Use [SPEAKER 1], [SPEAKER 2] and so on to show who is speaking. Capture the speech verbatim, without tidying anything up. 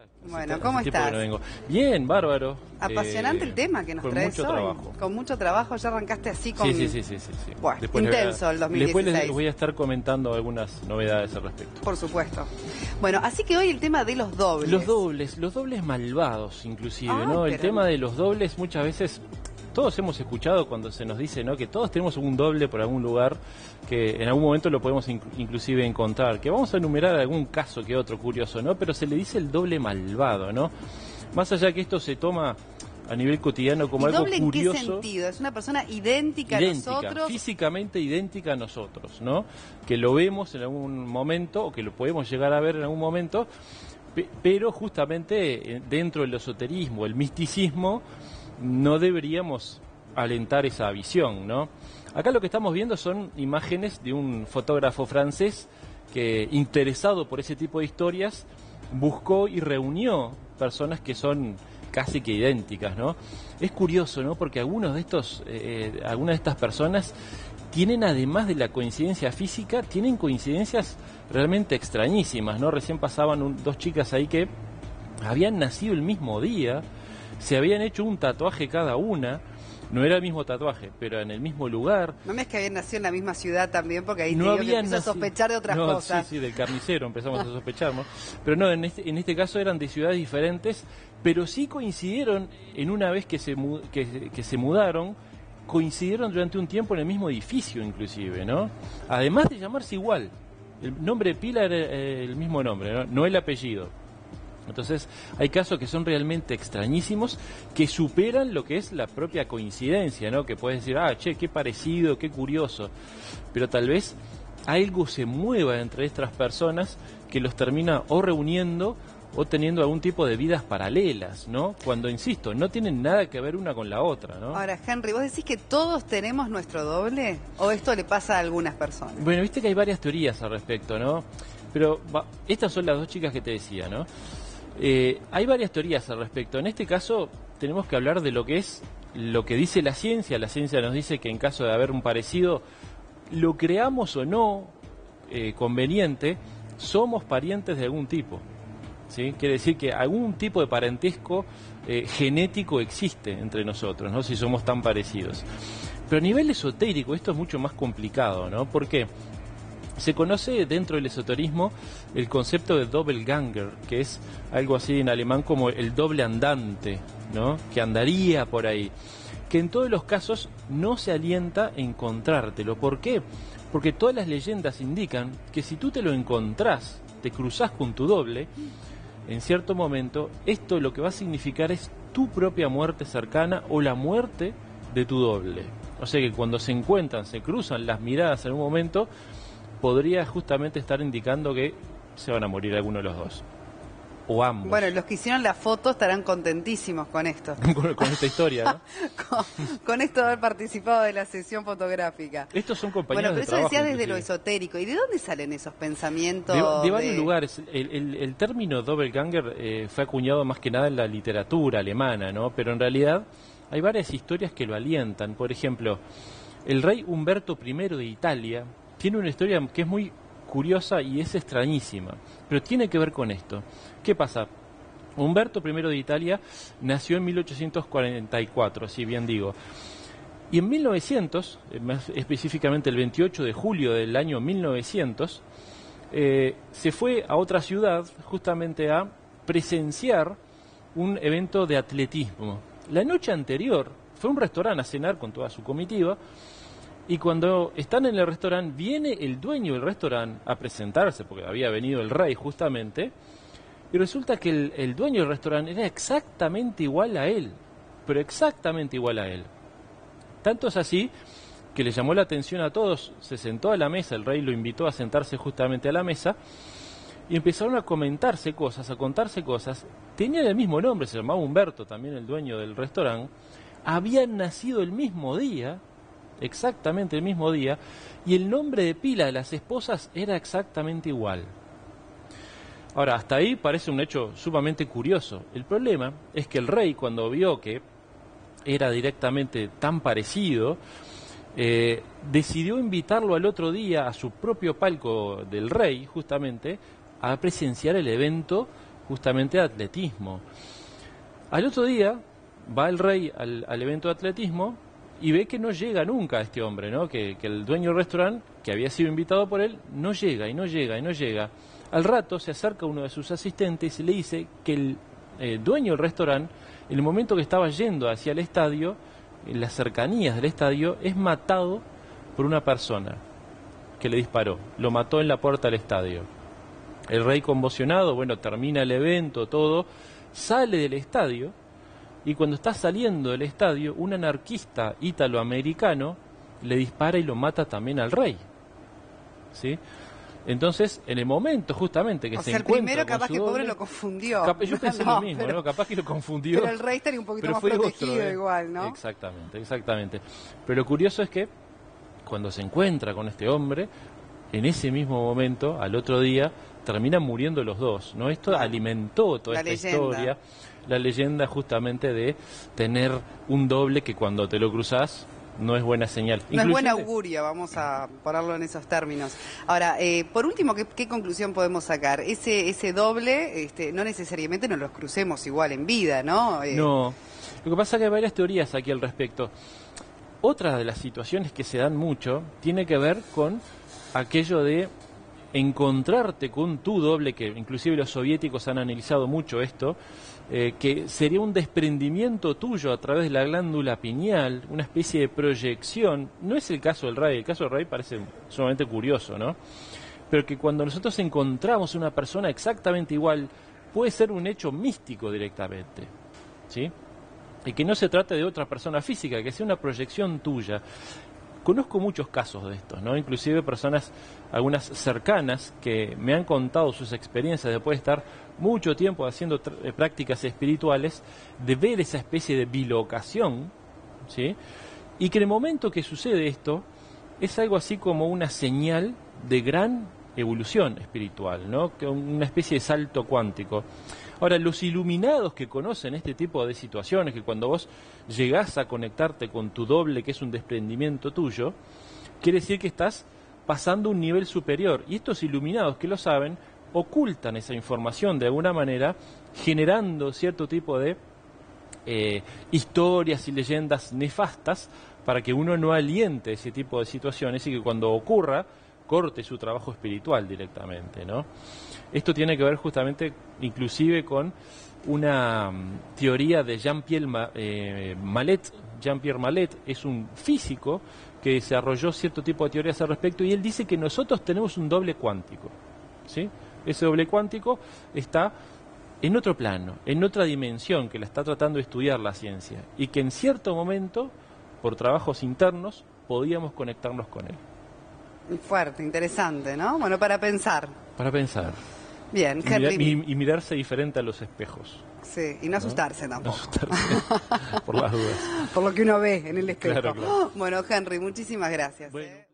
[SPEAKER 1] Bueno, ¿cómo estás?
[SPEAKER 2] No vengo. Bien, bárbaro.
[SPEAKER 1] Apasionante
[SPEAKER 2] eh,
[SPEAKER 1] el tema que nos
[SPEAKER 2] con
[SPEAKER 1] traes
[SPEAKER 2] mucho
[SPEAKER 1] hoy.
[SPEAKER 2] Trabajo.
[SPEAKER 1] Con mucho trabajo, ya arrancaste así con...
[SPEAKER 2] Sí, sí, sí, sí, sí, sí.
[SPEAKER 1] Bueno,
[SPEAKER 2] Después
[SPEAKER 1] intenso
[SPEAKER 2] a,
[SPEAKER 1] el dos mil dieciséis.
[SPEAKER 2] Después les voy a estar comentando algunas novedades al respecto.
[SPEAKER 1] Por supuesto. Bueno, así que hoy el tema de los dobles.
[SPEAKER 2] Los dobles, los dobles malvados inclusive,
[SPEAKER 1] Ay,
[SPEAKER 2] ¿no? El
[SPEAKER 1] pero...
[SPEAKER 2] tema de los dobles muchas veces... Todos hemos escuchado cuando se nos dice, ¿no?, que todos tenemos un doble por algún lugar, que en algún momento lo podemos inc inclusive encontrar, que vamos a enumerar algún caso que otro curioso, ¿no? Pero se le dice el doble malvado, ¿no? Más allá que esto se toma a nivel cotidiano como algo
[SPEAKER 1] doble
[SPEAKER 2] curioso.
[SPEAKER 1] ¿En qué sentido? ¿Es una persona idéntica,
[SPEAKER 2] idéntica
[SPEAKER 1] a nosotros?
[SPEAKER 2] Físicamente idéntica a nosotros, ¿no? Que lo vemos en algún momento, o que lo podemos llegar a ver en algún momento, pero justamente dentro del esoterismo, el misticismo, no deberíamos alentar esa visión, ¿no? Acá lo que estamos viendo son imágenes de un fotógrafo francés que, interesado por ese tipo de historias, buscó y reunió personas que son casi que idénticas, ¿no? Es curioso, ¿no? Porque algunos de estos, eh, algunas de estas personas tienen, además de la coincidencia física, tienen coincidencias realmente extrañísimas, ¿no? Recién pasaban un, dos chicas ahí que habían nacido el mismo día, se habían hecho un tatuaje cada una, no era el mismo tatuaje, pero en el mismo lugar.
[SPEAKER 1] No me es que habían nacido en la misma ciudad también, porque ahí
[SPEAKER 2] no
[SPEAKER 1] te digo que empiezo a sospechar de otras
[SPEAKER 2] no,
[SPEAKER 1] cosas.
[SPEAKER 2] Sí, sí, del carnicero empezamos a sospechar, ¿no? Pero no, en este, en este caso eran de ciudades diferentes, pero sí coincidieron en una vez que se, que, que se mudaron, coincidieron durante un tiempo en el mismo edificio inclusive, ¿no? Además de llamarse igual, el nombre de pila era el mismo nombre, ¿no? No el apellido. Entonces hay casos que son realmente extrañísimos, que superan lo que es la propia coincidencia, ¿no? Que puedes decir, ah, che, qué parecido, qué curioso, pero tal vez algo se mueva entre estas personas que los termina o reuniendo o teniendo algún tipo de vidas paralelas, ¿no? Cuando, insisto, no tienen nada que ver una con la otra, ¿no?
[SPEAKER 1] Ahora, Henry, ¿vos decís que todos tenemos nuestro doble? ¿O esto le pasa a algunas personas?
[SPEAKER 2] Bueno, viste que hay varias teorías al respecto, ¿no? Pero va, estas son las dos chicas que te decía, ¿no? Eh, hay varias teorías al respecto. En este caso tenemos que hablar de lo que es lo que dice la ciencia. La ciencia nos dice que en caso de haber un parecido, lo creamos o no eh, conveniente, somos parientes de algún tipo, ¿sí? Quiere decir que algún tipo de parentesco eh, genético existe entre nosotros, ¿no? Si somos tan parecidos. Pero a nivel esotérico esto es mucho más complicado, ¿no? ¿Por qué? Se conoce dentro del esoterismo el concepto de doppelganger, que es algo así en alemán como el doble andante, ¿no? Que andaría por ahí, que en todos los casos no se alienta encontrártelo. ¿Por qué? Porque todas las leyendas indican que si tú te lo encontrás, te cruzás con tu doble, en cierto momento, esto lo que va a significar es tu propia muerte cercana o la muerte de tu doble. O sea que cuando se encuentran, se cruzan las miradas en un momento, podría justamente estar indicando que se van a morir alguno de los dos. O ambos.
[SPEAKER 1] Bueno, los que hicieron la foto estarán contentísimos con esto.
[SPEAKER 2] con, con esta historia, ¿no?
[SPEAKER 1] con, con esto de haber participado de la sesión fotográfica.
[SPEAKER 2] Estos son compañeros
[SPEAKER 1] bueno, pero
[SPEAKER 2] de
[SPEAKER 1] eso
[SPEAKER 2] trabajo,
[SPEAKER 1] decías desde
[SPEAKER 2] inclusive.
[SPEAKER 1] lo esotérico. ¿Y de dónde salen esos pensamientos?
[SPEAKER 2] De, de, de varios
[SPEAKER 1] de...
[SPEAKER 2] lugares. El, el, el término doppelganger eh, fue acuñado más que nada en la literatura alemana, ¿no? Pero en realidad hay varias historias que lo alientan. Por ejemplo, el rey Humberto primero de Italia tiene una historia que es muy curiosa y es extrañísima, pero tiene que ver con esto. ¿Qué pasa? Humberto primero de Italia nació en mil ochocientos cuarenta y cuatro, si bien digo. Y en mil novecientos, más específicamente el veintiocho de julio del año mil novecientos, eh, se fue a otra ciudad justamente a presenciar un evento de atletismo. La noche anterior fue a un restaurante a cenar con toda su comitiva. Y cuando están en el restaurante, viene el dueño del restaurante a presentarse, porque había venido el rey justamente, y resulta que el, el dueño del restaurante era exactamente igual a él, pero exactamente igual a él. Tanto es así que le llamó la atención a todos, se sentó a la mesa, el rey lo invitó a sentarse justamente a la mesa, y empezaron a comentarse cosas, a contarse cosas. Tenían el mismo nombre, se llamaba Humberto, también el dueño del restaurante, habían nacido el mismo día, exactamente el mismo día, y el nombre de pila de las esposas era exactamente igual. Ahora, hasta ahí parece un hecho sumamente curioso. El problema es que el rey, cuando vio que era directamente tan parecido, eh, decidió invitarlo al otro día a su propio palco del rey, justamente, a presenciar el evento justamente de atletismo. Al otro día va el rey al, al evento de atletismo y ve que no llega nunca este hombre, ¿no? Que, que el dueño del restaurante, que había sido invitado por él, no llega y no llega y no llega. Al rato se acerca uno de sus asistentes y le dice que el eh, dueño del restaurante, en el momento que estaba yendo hacia el estadio, en las cercanías del estadio, es matado por una persona que le disparó. Lo mató en la puerta del estadio. El rey, conmocionado, bueno, termina el evento, todo, sale del estadio, y cuando está saliendo del estadio, un anarquista italoamericano le dispara y lo mata también al rey. ¿Sí? Entonces, en el momento justamente que
[SPEAKER 1] o
[SPEAKER 2] se
[SPEAKER 1] sea,
[SPEAKER 2] encuentra
[SPEAKER 1] el primero capaz
[SPEAKER 2] con
[SPEAKER 1] que
[SPEAKER 2] su
[SPEAKER 1] pobre
[SPEAKER 2] doble,
[SPEAKER 1] lo confundió.
[SPEAKER 2] Cap yo pensé
[SPEAKER 1] no,
[SPEAKER 2] lo mismo,
[SPEAKER 1] pero,
[SPEAKER 2] ¿no? Capaz que lo confundió.
[SPEAKER 1] Pero el rey estaría un poquito
[SPEAKER 2] pero
[SPEAKER 1] más
[SPEAKER 2] fue
[SPEAKER 1] protegido
[SPEAKER 2] otro, ¿eh?
[SPEAKER 1] igual, ¿no?
[SPEAKER 2] Exactamente, exactamente. Pero lo curioso es que cuando se encuentra con este hombre, en ese mismo momento, al otro día, terminan muriendo los dos, ¿no? Esto
[SPEAKER 1] Claro.
[SPEAKER 2] alimentó toda
[SPEAKER 1] La
[SPEAKER 2] esta
[SPEAKER 1] leyenda.
[SPEAKER 2] historia, la leyenda justamente de tener un doble que cuando te lo cruzás no es buena señal.
[SPEAKER 1] No
[SPEAKER 2] Inclusive,
[SPEAKER 1] es buen augurio, vamos a ponerlo en esos términos. Ahora, eh, por último, ¿qué, ¿qué conclusión podemos sacar? Ese ese doble, este, no necesariamente nos los crucemos igual en vida, ¿no? Eh,
[SPEAKER 2] No, lo que pasa es que hay varias teorías aquí al respecto. Otra de las situaciones que se dan mucho tiene que ver con aquello de encontrarte con tu doble, que inclusive los soviéticos han analizado mucho esto, eh, que sería un desprendimiento tuyo a través de la glándula pineal, una especie de proyección. No es el caso del rey, el caso del rey parece sumamente curioso, ¿no? Pero que cuando nosotros encontramos una persona exactamente igual, puede ser un hecho místico directamente, ¿sí? Y que no se trate de otra persona física, que sea una proyección tuya. Conozco muchos casos de estos, ¿no? Inclusive personas, algunas cercanas, que me han contado sus experiencias después de estar mucho tiempo haciendo eh, prácticas espirituales, de ver esa especie de bilocación, ¿sí? Y que en el momento que sucede esto, es algo así como una señal de gran evolución espiritual, ¿no? Que una especie de salto cuántico. Ahora, los iluminados que conocen este tipo de situaciones, que cuando vos llegás a conectarte con tu doble, que es un desprendimiento tuyo, quiere decir que estás pasando un nivel superior. Y estos iluminados que lo saben, ocultan esa información de alguna manera, generando cierto tipo de eh, historias y leyendas nefastas para que uno no aliente ese tipo de situaciones y que cuando ocurra, corte su trabajo espiritual directamente, ¿no? Esto tiene que ver justamente, inclusive, con una um, teoría de Jean-Pierre eh, Mallet. Jean-Pierre Mallet es un físico que desarrolló cierto tipo de teorías al respecto y él dice que nosotros tenemos un doble cuántico, ¿sí? Ese doble cuántico está en otro plano, en otra dimensión que la está tratando de estudiar la ciencia y que en cierto momento, por trabajos internos, podíamos conectarnos con él.
[SPEAKER 1] Fuerte, interesante, ¿no? Bueno, para pensar.
[SPEAKER 2] Para pensar.
[SPEAKER 1] Bien,
[SPEAKER 2] y,
[SPEAKER 1] Henry.
[SPEAKER 2] mira, y, y mirarse diferente a los espejos.
[SPEAKER 1] Sí, y no asustarse
[SPEAKER 2] ¿no?
[SPEAKER 1] tampoco.
[SPEAKER 2] No asustarse, por las dudas.
[SPEAKER 1] Por lo que uno ve en el espejo.
[SPEAKER 2] Claro, claro.
[SPEAKER 1] Bueno, Henry, muchísimas gracias.
[SPEAKER 2] Bueno.
[SPEAKER 1] ¿eh?